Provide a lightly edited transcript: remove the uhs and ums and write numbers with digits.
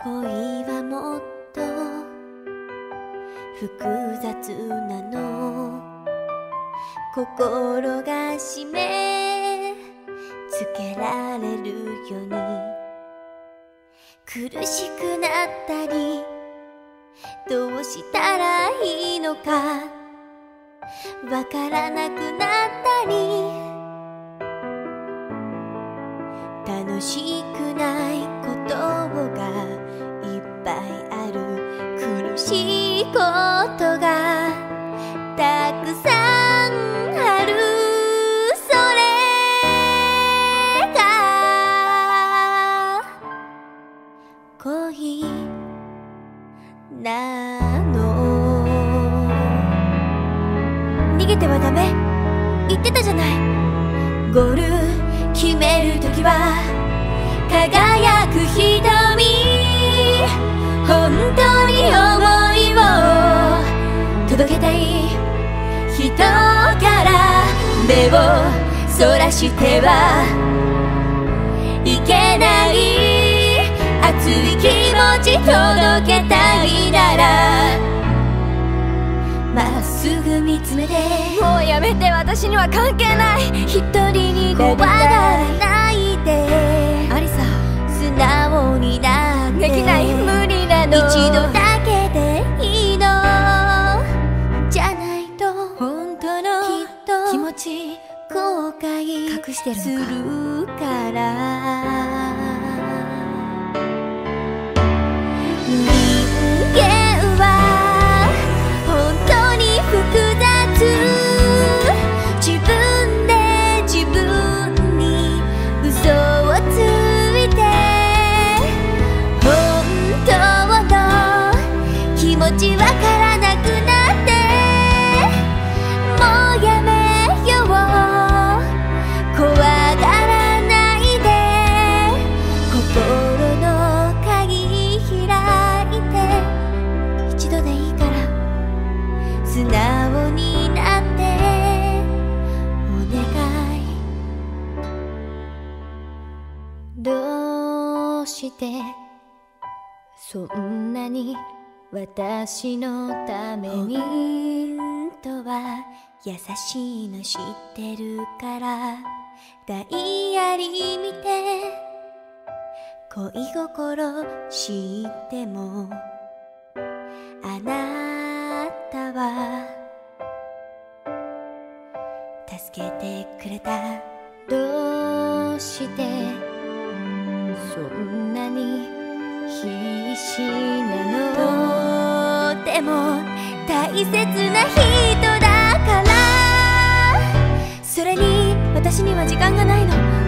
恋はもっと複雑なの。心が締め付けられるように苦しくなったり、どうしたらいいのかわからなくなったり、楽しくないことがいっぱいある。苦しいことがたくさんある。それが恋なの。逃げてはダメ言ってたじゃない。ゴール決めるときは輝く瞳、本当に想いを届けたい人から目をそらしてはいけない。熱い気持ち届けたいならまっすぐ見つめて。 もうやめて、私には関係ない。 一人に怖がらないで。 アリサ、 素直になって。 できない、無理なの。 一度だけでいいのじゃないと本当のきっと気持ち後悔隠してするのか。 るから人間は本当に複雑。自分で自分に嘘をついて本当の気持ちわからなくなって、もうやめよう怖がらないで。心の鍵開いて一度でいいから素直になってお願い。どうしてそんなに私のために本当は優しいの知ってるから。ダイアリー見て恋心知ってもあなたは助けてくれた。どうしてそんなに必死なの。とても大切な人だから。それに私には時間がないの。